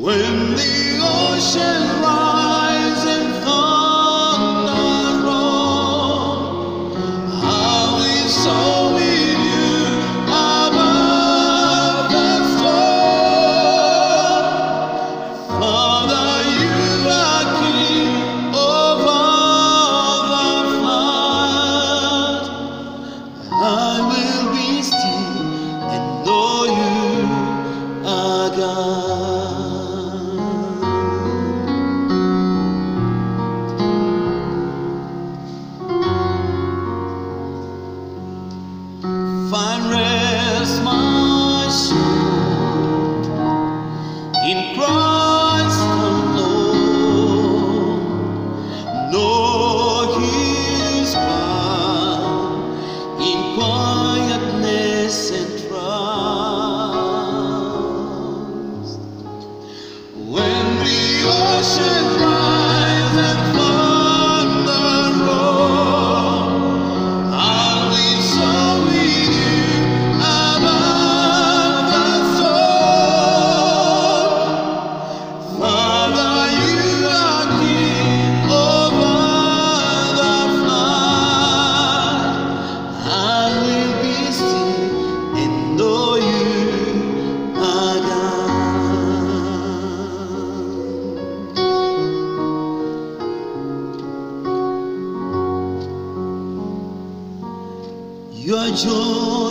When the ocean rise and thunder roll, I will soar with you above the storm. Father, you are king over the flood. I will be still and know you are God. Find rest, my soul, in Christ alone. Know His power in quietness and trust. When the ocean rise and thunder roll, I will soar with you above the storm. Father, you are king over the flood. I will be still and know you are God. Your joy